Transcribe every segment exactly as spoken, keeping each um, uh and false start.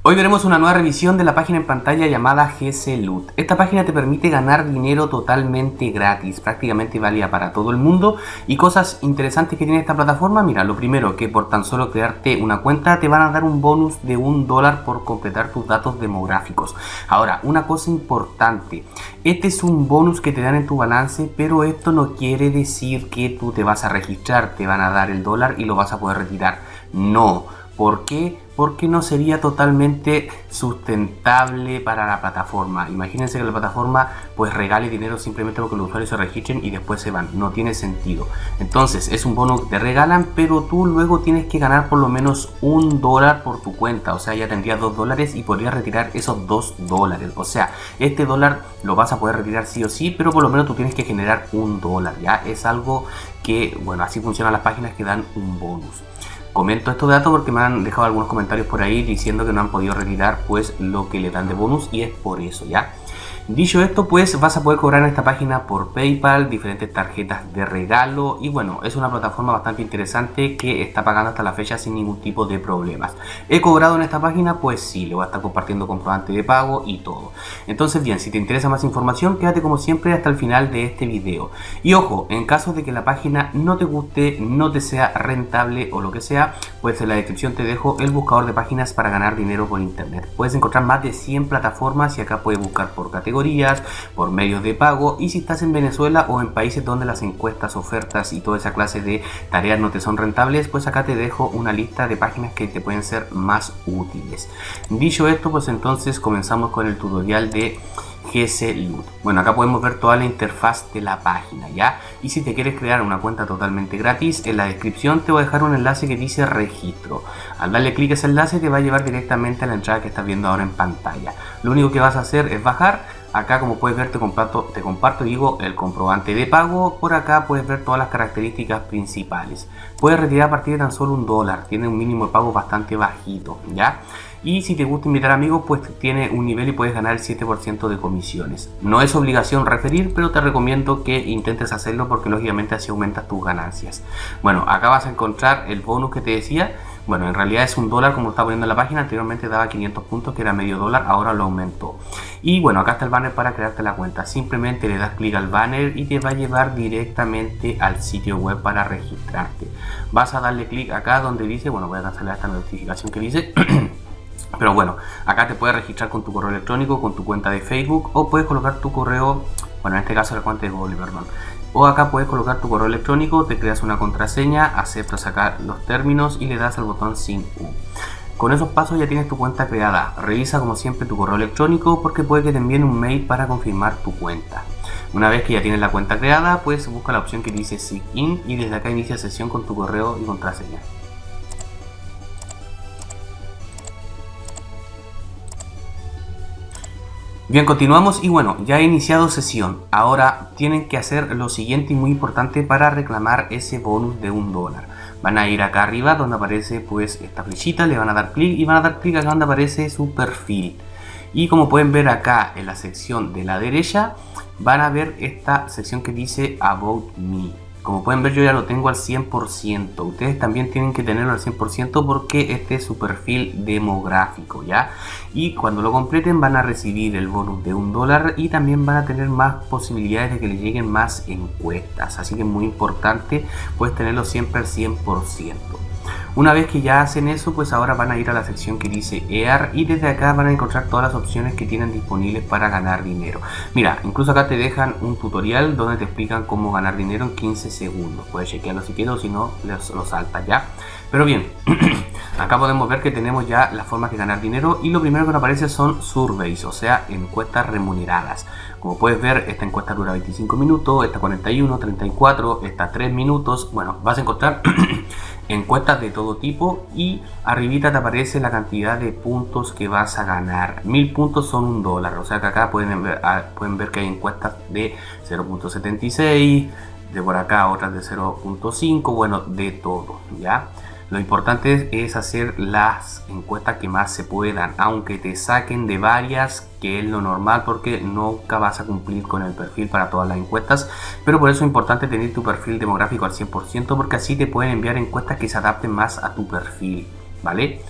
Hoy veremos una nueva revisión de la página en pantalla llamada G C Loot. Esta página te permite ganar dinero totalmente gratis, prácticamente válida para todo el mundo. Y cosas interesantes que tiene esta plataforma, mira, lo primero que por tan solo crearte una cuenta te van a dar un bonus de un dólar por completar tus datos demográficos. Ahora, una cosa importante, este es un bonus que te dan en tu balance, pero esto no quiere decir que tú te vas a registrar, te van a dar el dólar y lo vas a poder retirar. No. ¿Por qué? Porque no sería totalmente sustentable para la plataforma. Imagínense que la plataforma pues regale dinero simplemente porque los usuarios se registren y después se van. No tiene sentido. Entonces es un bono que te regalan, pero tú luego tienes que ganar por lo menos un dólar por tu cuenta. O sea, ya tendrías dos dólares y podrías retirar esos dos dólares. O sea, este dólar lo vas a poder retirar sí o sí, pero por lo menos tú tienes que generar un dólar. Ya es algo que, bueno, así funcionan las páginas que dan un bonus. Comento estos datos porque me han dejado algunos comentarios por ahí diciendo que no han podido retirar pues lo que le dan de bonus, y es por eso, ¿ya? Dicho esto, pues vas a poder cobrar en esta página por PayPal, diferentes tarjetas de regalo, y bueno, es una plataforma bastante interesante que está pagando hasta la fecha sin ningún tipo de problemas. ¿He cobrado en esta página? Pues sí, le voy a estar compartiendo comprobante de pago y todo. Entonces bien, si te interesa más información, quédate como siempre hasta el final de este video. Y ojo, en caso de que la página no te guste, no te sea rentable o lo que sea, pues en la descripción te dejo el buscador de páginas para ganar dinero por internet. Puedes encontrar más de cien plataformas y acá puedes buscar por categoría, por medios de pago, y si estás en Venezuela o en países donde las encuestas, ofertas y toda esa clase de tareas no te son rentables, pues acá te dejo una lista de páginas que te pueden ser más útiles. Dicho esto, pues entonces comenzamos con el tutorial de G C Loot. Bueno, acá podemos ver toda la interfaz de la página, ¿ya? Y si te quieres crear una cuenta totalmente gratis, en la descripción te voy a dejar un enlace que dice registro. Al darle clic a ese enlace te va a llevar directamente a la entrada que estás viendo ahora en pantalla. Lo único que vas a hacer es bajar. Acá, como puedes ver, te comparto, te comparto digo, el comprobante de pago. Por acá puedes ver todas las características principales. Puedes retirar a partir de tan solo un dólar. Tiene un mínimo de pago bastante bajito, ¿ya? Y si te gusta invitar amigos, pues tiene un nivel y puedes ganar el siete por ciento de comisiones. No es obligación referir, pero te recomiendo que intentes hacerlo porque lógicamente así aumentas tus ganancias. Bueno, acá vas a encontrar el bonus que te decía. Bueno, en realidad es un dólar, como lo estaba poniendo en la página. Anteriormente daba quinientos puntos, que era medio dólar, ahora lo aumentó. Y bueno, acá está el banner para crearte la cuenta. Simplemente le das clic al banner y te va a llevar directamente al sitio web para registrarte. Vas a darle clic acá donde dice, bueno, voy a cancelar esta notificación que dice pero bueno, acá te puedes registrar con tu correo electrónico, con tu cuenta de Facebook, o puedes colocar tu correo, bueno, en este caso la cuenta de Google, perdón. O acá puedes colocar tu correo electrónico, te creas una contraseña, aceptas acá los términos y le das al botón Sign In. Con esos pasos ya tienes tu cuenta creada. Revisa como siempre tu correo electrónico porque puede que te envíen un mail para confirmar tu cuenta. Una vez que ya tienes la cuenta creada, pues busca la opción que dice Sign In y desde acá inicia sesión con tu correo y contraseña. Bien, continuamos y bueno, ya he iniciado sesión. Ahora tienen que hacer lo siguiente y muy importante para reclamar ese bonus de un dólar. Van a ir acá arriba donde aparece pues esta flechita, le van a dar clic y van a dar clic acá donde aparece su perfil. Y como pueden ver acá en la sección de la derecha, van a ver esta sección que dice About Me. Como pueden ver, yo ya lo tengo al cien por ciento. Ustedes también tienen que tenerlo al cien por ciento porque este es su perfil demográfico, ¿ya? Y cuando lo completen van a recibir el bonus de un dólar y también van a tener más posibilidades de que les lleguen más encuestas. Así que es muy importante pues tenerlo siempre al cien por ciento. Una vez que ya hacen eso, pues ahora van a ir a la sección que dice E A R y desde acá van a encontrar todas las opciones que tienen disponibles para ganar dinero. Mira, incluso acá te dejan un tutorial donde te explican cómo ganar dinero en quince segundos. Puedes chequearlo si quieres o si no, lo saltas ya. Pero bien, acá podemos ver que tenemos ya las formas de ganar dinero y lo primero que nos aparece son surveys, o sea, encuestas remuneradas. Como puedes ver, esta encuesta dura veinticinco minutos, esta cuarenta y uno, treinta y cuatro, esta tres minutos. Bueno, vas a encontrar encuestas de todo tipo y arribita te aparece la cantidad de puntos que vas a ganar. Mil puntos son un dólar, o sea que acá pueden ver, pueden ver que hay encuestas de cero punto setenta y seis, de por acá otras de cero punto cinco, bueno, de todo, ¿ya? Lo importante es hacer las encuestas que más se puedan, aunque te saquen de varias, que es lo normal porque nunca vas a cumplir con el perfil para todas las encuestas, pero por eso es importante tener tu perfil demográfico al cien por ciento porque así te pueden enviar encuestas que se adapten más a tu perfil, ¿vale?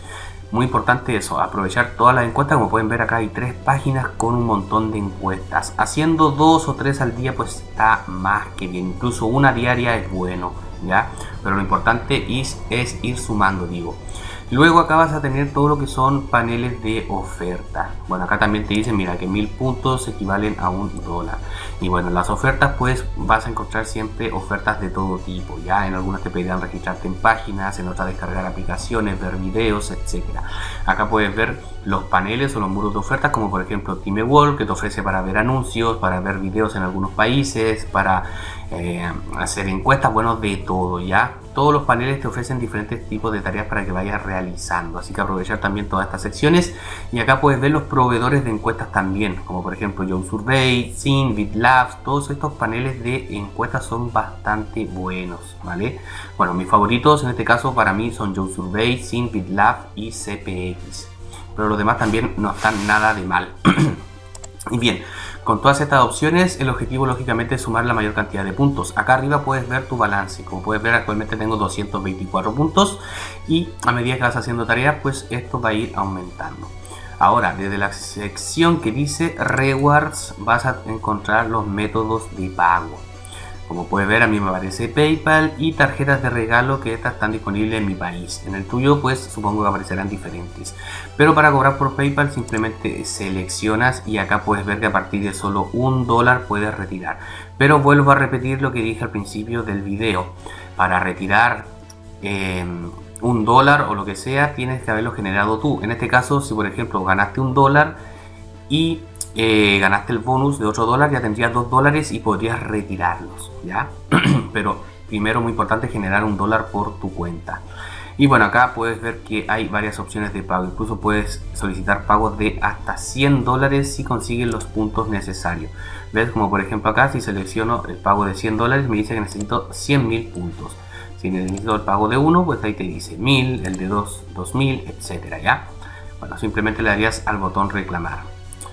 Muy importante eso, aprovechar todas las encuestas. Como pueden ver acá hay tres páginas con un montón de encuestas. Haciendo dos o tres al día pues está más que bien, incluso una diaria es bueno, ¿ya? Pero lo importante es, es ir sumando, digo. Luego acá vas a tener todo lo que son paneles de oferta. Bueno, acá también te dicen, mira, que mil puntos equivalen a un dólar. Y bueno, en las ofertas pues vas a encontrar siempre ofertas de todo tipo. Ya en algunas te pedirán registrarte en páginas, en otras descargar aplicaciones, ver videos, etcétera. Acá puedes ver los paneles o los muros de ofertas, como por ejemplo TimeWall, que te ofrece para ver anuncios, para ver videos en algunos países, para eh, hacer encuestas, bueno, de todo, ya. Todos los paneles te ofrecen diferentes tipos de tareas para que vayas realizando, así que aprovechar también todas estas secciones. Y acá puedes ver los proveedores de encuestas también, como por ejemplo YoSurvey, Zing, BitLabs. Todos estos paneles de encuestas son bastante buenos, ¿vale? Bueno, mis favoritos en este caso para mí son YoSurvey, Zing, BitLabs y C P X, pero los demás también no están nada de mal. Y bien, con todas estas opciones el objetivo lógicamente es sumar la mayor cantidad de puntos. Acá arriba puedes ver tu balance. Como puedes ver, actualmente tengo doscientos veinticuatro puntos y a medida que vas haciendo tareas pues esto va a ir aumentando. Ahora, desde la sección que dice Rewards vas a encontrar los métodos de pago. Como puedes ver, a mí me aparece PayPal y tarjetas de regalo, que estas están disponibles en mi país. En el tuyo pues supongo que aparecerán diferentes. Pero para cobrar por PayPal simplemente seleccionas y acá puedes ver que a partir de solo un dólar puedes retirar. Pero vuelvo a repetir lo que dije al principio del video. Para retirar eh, un dólar o lo que sea tienes que haberlo generado tú. En este caso, si por ejemplo ganaste un dólar y Eh, ganaste el bonus de otro dólar, ya tendrías dos dólares y podrías retirarlos, ¿ya? Pero primero, muy importante, generar un dólar por tu cuenta. Y bueno, acá puedes ver que hay varias opciones de pago. Incluso puedes solicitar pagos de hasta cien dólares si consigues los puntos necesarios. ¿Ves? Como por ejemplo acá, si selecciono el pago de cien dólares, me dice que necesito cien mil puntos. Si necesito el pago de uno, pues ahí te dice mil, el de dos, dos mil, etcétera, ¿ya? Bueno, simplemente le darías al botón reclamar.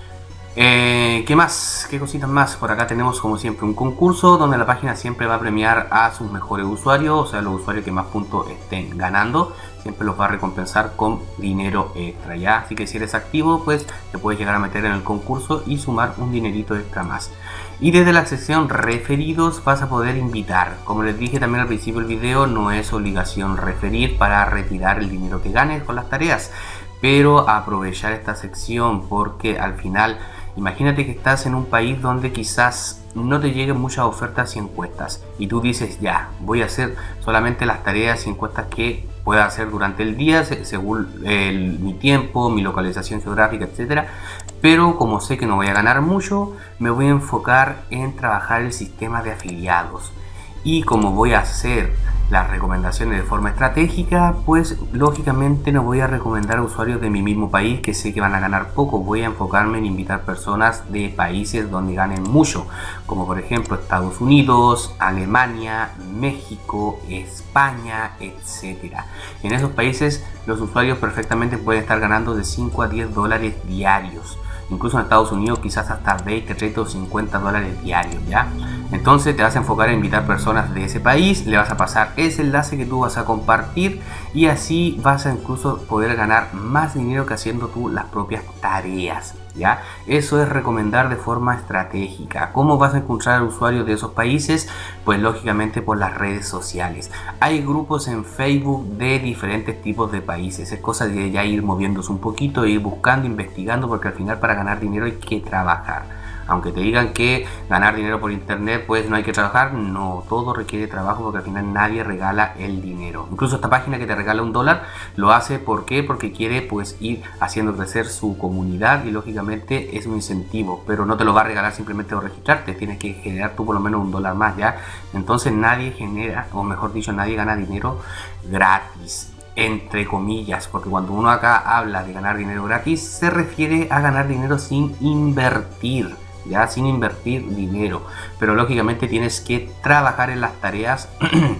Eh, ¿Qué más? ¿Qué cositas más? Por acá tenemos como siempre un concurso donde la página siempre va a premiar a sus mejores usuarios, o sea, los usuarios que más puntos estén ganando, siempre los va a recompensar con dinero extra, ¿ya? Así que si eres activo, pues te puedes llegar a meter en el concurso y sumar un dinerito extra más. Y desde la sección referidos vas a poder invitar. Como les dije también al principio del video, no es obligación referir para retirar el dinero que ganes con las tareas, pero aprovechar esta sección porque al final, imagínate que estás en un país donde quizás no te lleguen muchas ofertas y encuestas y tú dices, ya, voy a hacer solamente las tareas y encuestas que pueda hacer durante el día según el, mi tiempo, mi localización geográfica, etcétera. Pero como sé que no voy a ganar mucho, me voy a enfocar en trabajar el sistema de afiliados. Y como voy a hacer las recomendaciones de forma estratégica, pues lógicamente no voy a recomendar a usuarios de mi mismo país que sé que van a ganar poco. Voy a enfocarme en invitar personas de países donde ganen mucho, como por ejemplo Estados Unidos, Alemania, México, España, etcétera. En esos países los usuarios perfectamente pueden estar ganando de cinco a diez dólares diarios. Incluso en Estados Unidos quizás hasta veinte, treinta o cincuenta dólares diarios, ¿ya? Entonces te vas a enfocar en invitar personas de ese país, le vas a pasar ese enlace que tú vas a compartir y así vas a incluso poder ganar más dinero que haciendo tú las propias tareas, ¿ya? Eso es recomendar de forma estratégica. ¿Cómo vas a encontrar usuarios de esos países? Pues lógicamente por las redes sociales. Hay grupos en Facebook de diferentes tipos de países. Es cosa de ya ir moviéndose un poquito, ir buscando, investigando, porque al final para ganar dinero hay que trabajar. Aunque te digan que ganar dinero por internet pues no hay que trabajar, no, todo requiere trabajo porque al final nadie regala el dinero. Incluso esta página que te regala un dólar lo hace, ¿por qué? Porque quiere pues ir haciendo crecer su comunidad y lógicamente es un incentivo, pero no te lo va a regalar simplemente por registrarte, tienes que generar tú por lo menos un dólar más, ¿ya? Entonces nadie genera, o mejor dicho, nadie gana dinero gratis, entre comillas, porque cuando uno acá habla de ganar dinero gratis se refiere a ganar dinero sin invertir, ya, sin invertir dinero, pero lógicamente tienes que trabajar en las tareas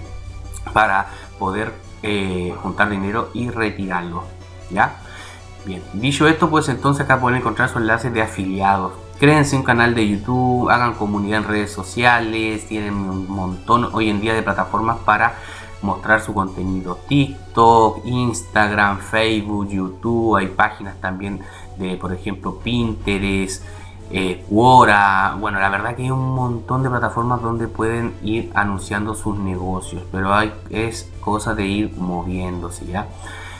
para poder eh, juntar dinero y retirarlo, ya. Bien, dicho esto, pues entonces acá pueden encontrar su enlace de afiliados. Créense un canal de YouTube, hagan comunidad en redes sociales, tienen un montón hoy en día de plataformas para mostrar su contenido. TikTok, Instagram, Facebook, YouTube, hay páginas también de, por ejemplo, Pinterest, eh, Quora. Bueno, la verdad que hay un montón de plataformas donde pueden ir anunciando sus negocios, pero hay, es cosa de ir moviéndose, ¿ya?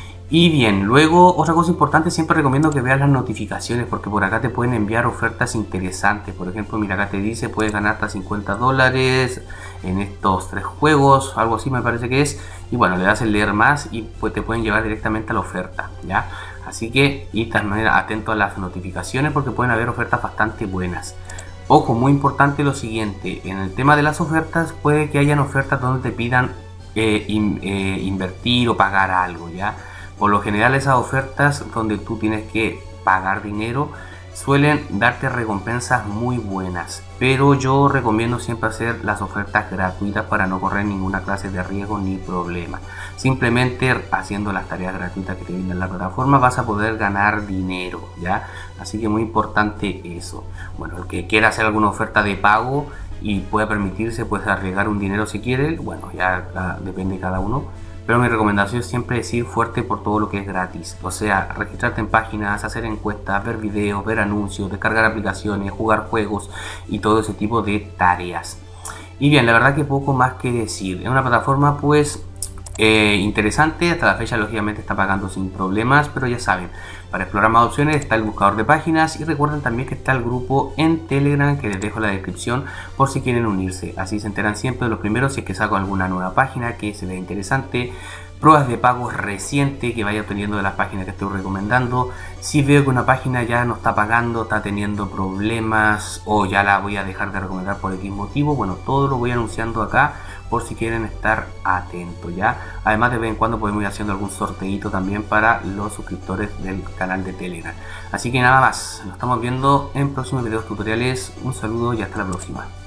Y bien, luego otra cosa importante, siempre recomiendo que veas las notificaciones, porque por acá te pueden enviar ofertas interesantes. Por ejemplo, mira, acá te dice puedes ganar hasta cincuenta dólares en estos tres juegos, algo así me parece que es. Y bueno, le das el leer más y pues te pueden llevar directamente a la oferta, ¿ya? Así que, y de esta manera atento a las notificaciones, porque pueden haber ofertas bastante buenas. Ojo, muy importante lo siguiente, en el tema de las ofertas puede que hayan ofertas donde te pidan eh, in, eh, invertir o pagar algo, ¿ya? Por lo general esas ofertas donde tú tienes que pagar dinero suelen darte recompensas muy buenas, pero yo recomiendo siempre hacer las ofertas gratuitas para no correr ninguna clase de riesgo ni problema. Simplemente haciendo las tareas gratuitas que te viene en la plataforma vas a poder ganar dinero, ¿ya? Así que muy importante eso. Bueno, el que quiera hacer alguna oferta de pago y pueda permitirse pues arriesgar un dinero si quiere, bueno, ya uh, depende de cada uno. Pero mi recomendación siempre es ir fuerte por todo lo que es gratis. O sea, registrarte en páginas, hacer encuestas, ver videos, ver anuncios, descargar aplicaciones, jugar juegos y todo ese tipo de tareas. Y bien, la verdad que poco más que decir. Es una plataforma pues eh, interesante. Hasta la fecha lógicamente está pagando sin problemas. Pero ya saben, para explorar más opciones está el buscador de páginas. Y recuerden también que está el grupo en Telegram que les dejo en la descripción por si quieren unirse. Así se enteran siempre de los primeros si es que saco alguna nueva página que se vea interesante. Pruebas de pagos recientes que vaya obteniendo de las páginas que estoy recomendando. Si veo que una página ya no está pagando, está teniendo problemas o ya la voy a dejar de recomendar por X motivo, bueno, todo lo voy anunciando acá por si quieren estar atentos, ¿ya? Además, de vez en cuando podemos ir haciendo algún sorteito también para los suscriptores del canal de Telegram. Así que nada más, nos estamos viendo en próximos videos tutoriales. Un saludo y hasta la próxima.